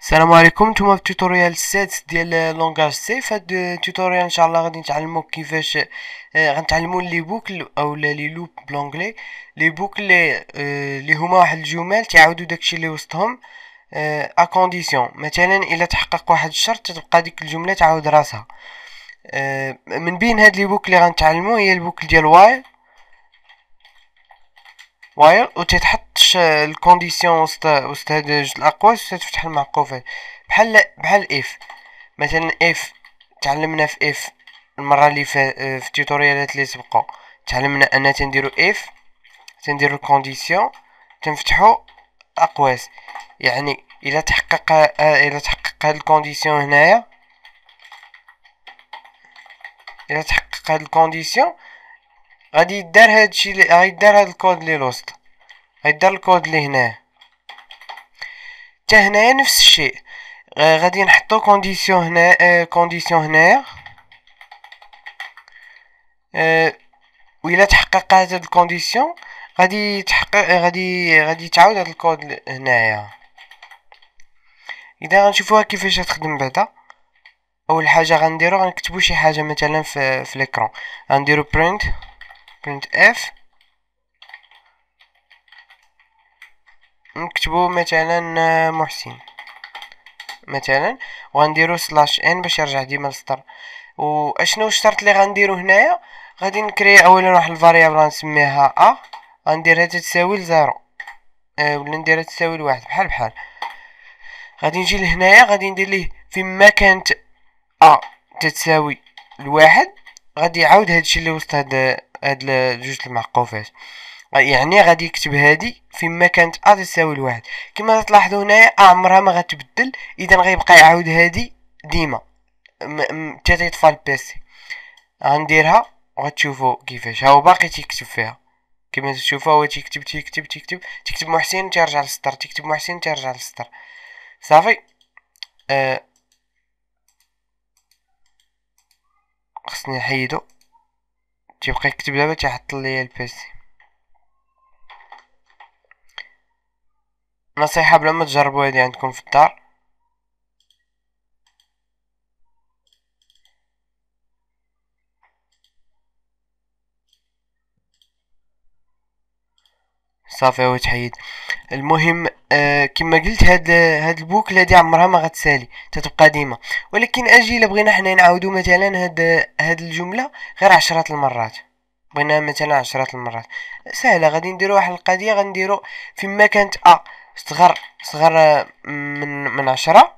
السلام عليكم. نتوما في التوتوريال السادس ديال لونغاج سي. في هاد التوتوريال ان شاء الله غادي نتعلموا كيفاش غنتعلموا لي بوكل او لي لوب بلونغلي. لي بوكل اللي هما واحد الجمل تعاودوا داكشي اللي وسطهم ا كونديسيون. مثلا الا تحقق واحد الشرط تتبقى ديك الجمله تعاود راسها. من بين هاد لي بوكل اللي غنتعلموا هي البوكل ديال وايل وتتحط الكونديسيون وسط هاد جوج الاقواس وتفتح المعقوفات بحال اف. مثلا اف تعلمنا في اف المره اللي في التيوتوريالات اللي سبقوا تعلمنا ان تنديرو اف، تنديرو الكونديسيون، تنفتحو اقواس. يعني الى تحقق هاد الكونديسيون هنايا، الى تحقق هاد الكونديسيون غادي يدار هادشي غيدار هاد الكود اللي الوسط، غيدار الكود اللي هنايا. حتى هنايا نفس الشيء، غادي نحطو كونديسيون هنا، كونديسيون هنايا، وإلا تحقق هاد الكونديسيون غادي تحقق غادي تعاود هاد الكود هنايا. اذا غنشوفوها كيفاش تخدم بعدا. اول حاجه غنديرو غنكتبو شي حاجه مثلا في الاكران. غنديرو print f، نكتبو مثلا محسن مثلا، وغنديرو سلاش ان باش يرجع ديما للسطر. واشنو الشرط اللي غنديرو هنايا؟ غادي نكري اولا واحد الفاريابل غنسميها ا، غنديرها تساوي لزيرو، ولا نديرها تساوي لواحد بحال. غادي نجي لهنايا غادي ندير ليه فيما كانت ا تتساوي لواحد غادي يعاود هادشي اللي وسط هاد جوج المعقوفات. يعني غادي يكتب هادي فيما كانت ا تساوي لواحد. كما تلاحظوا هنايا ا عمرها ما غتبدل، اذا غيبقى يعاود هادي ديما حتى تيطفى البيسي. غنديرها وغتشوفوا كيفاش هاو باقي تيكتب فيها. كما تشوفوا هو تكتب محسن تيرجع للسطر، تكتب محسن تيرجع للسطر. صافي. خصني نحيدو، تيبقى يكتب دابا تيعطل ليا البيسي. نصيحة بلا ما تجربوا هادي عندكم في الدار. صافي هو تحيد. المهم كما قلت هاد البوكل هادي عمرها ما غتسالي، تتبقى ديما. ولكن اجي الا بغينا حنا نعاودو مثلا هاد الجملة غير عشرات المرات، بغينا مثلا عشرات المرات، سهلة. غادي نديرو واحد القضية، غنديرو فيما كانت ا صغر من 10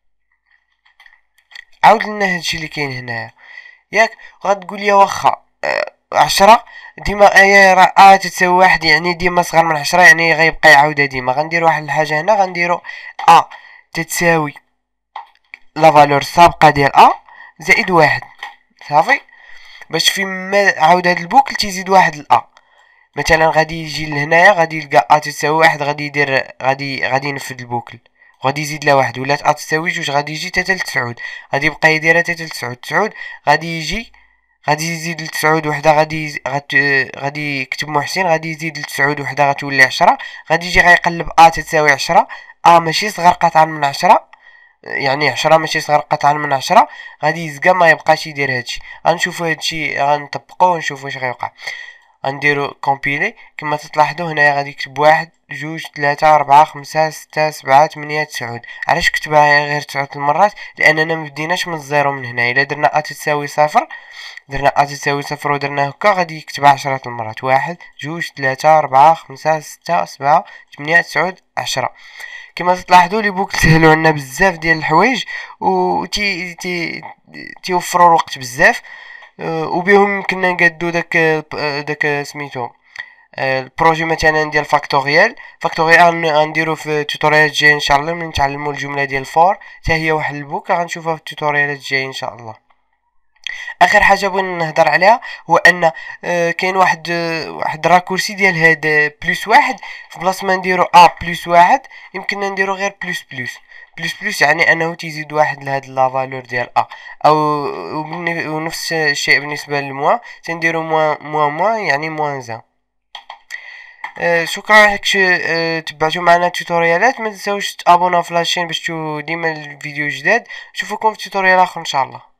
عاود لنا هادشي اللي كاين هنايا، ياك؟ غتقول لي واخا 10 ديما راه تساوي واحد، يعني ديما صغر من 10، يعني غيبقى يعاودها ديما. غندير واحد الحاجة هنا، غنديرو ا تتساوي لا فالور السابقة ديال ا زائد واحد. صافي. باش فيما عاود هاد البوكل تيزيد واحد الأ. مثلا غادي يجي لهنايا غادي يلقى ا تساوي واحد، غادي يدير غادي ينفذ البوكل، غادي يزيد لها واحد، ولات ا تساوي جوج، غادي يجي تاتا لتسعود، غادي يبقى يديرها تاتا لتسعود، غادي يجي غادي يزيد لتسعود وحده، غادي يكتب محسن، غادي يزيد لتسعود وحده غتولي 10، غادي يجي غيقلب ا تساوي 10، ا ماشي صغر قطعا من 10، يعني 10 ماشي صغر قطعا من 10، غادي يزقى ما يبقاش يدير هادشي. غنشوفو هادشي غنطبقوه ونشوفو واش غيوقع. غنديرو كومبيلي. كما تلاحظوا هنايا غادي يكتب واحد جوج ثلاثة أربعة خمسة ستة سبعة ثمانية تسعود. علاش كتبها غير 9 المرات؟ لأننا مبديناش من الزيرو من هنا. إلا درنا ا تساوي صفر، درنا ا تساوي صفر ودرنا هكا غادي يكتبها 10 المرات، واحد جوج ثلاثة أربعة خمسة ستة سبعة ثمانية تسعود 10. كما تلاحظوا لي بوكل سهلوا عنا بزاف ديال الحوايج و تيوفروا الوقت بزاف. وبهم يمكننا نقادو داك سميتو البروجي مثلا ديال فاكتوريال غنديرو في التوتوريالات الجايه ان شاء الله، من نتعلموا الجمله ديال فور حتى هي واحد البوك غنشوفها في التوتوريالات الجايه ان شاء الله. اخر حاجه بغينا نهضر عليها هو ان كاين واحد راكورسي ديال هاد بلس واحد. في بلاصه ما نديرو ا بلس واحد يمكننا نديرو غير بلس يعني انه تيزيد واحد لهاد لا فالور ديال ا. او ونفس الشيء بالنسبه للموا، تنديرو موان يعني موان زان. شكرا لك تبعتوا معنا التوتوريالات. ما تنساوش تابوناو في لاشين باش تشوفوا ديما الفيديو جداد. نشوفكم في توتوريال اخر ان شاء الله.